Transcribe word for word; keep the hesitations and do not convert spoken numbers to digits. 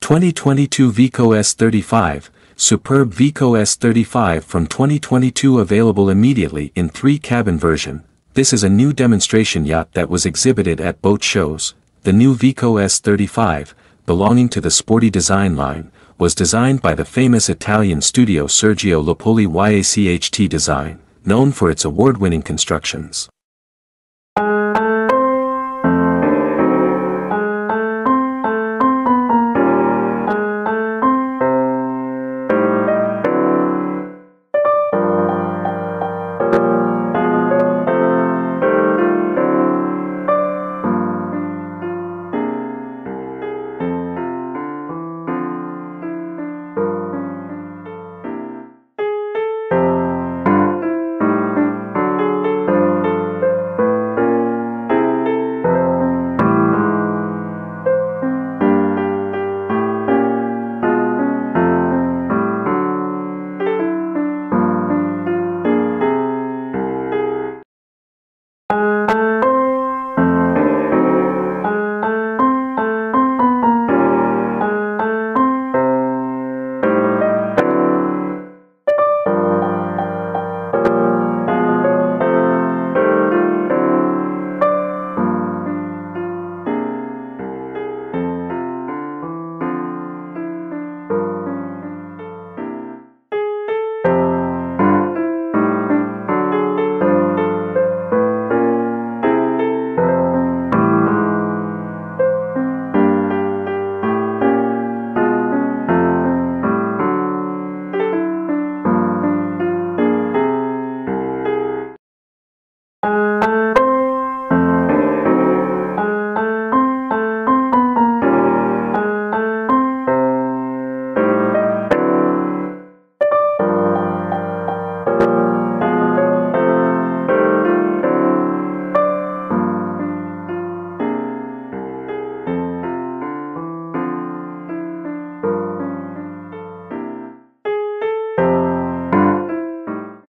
twenty twenty-two Viko S thirty-five, superb Viko S thirty-five from twenty twenty-two available immediately in three cabin version. This is a new demonstration yacht that was exhibited at boat shows. The new Viko S thirty-five, belonging to the sporty design line, was designed by the famous Italian studio Sergio Lupoli yacht Design, known for its award-winning constructions.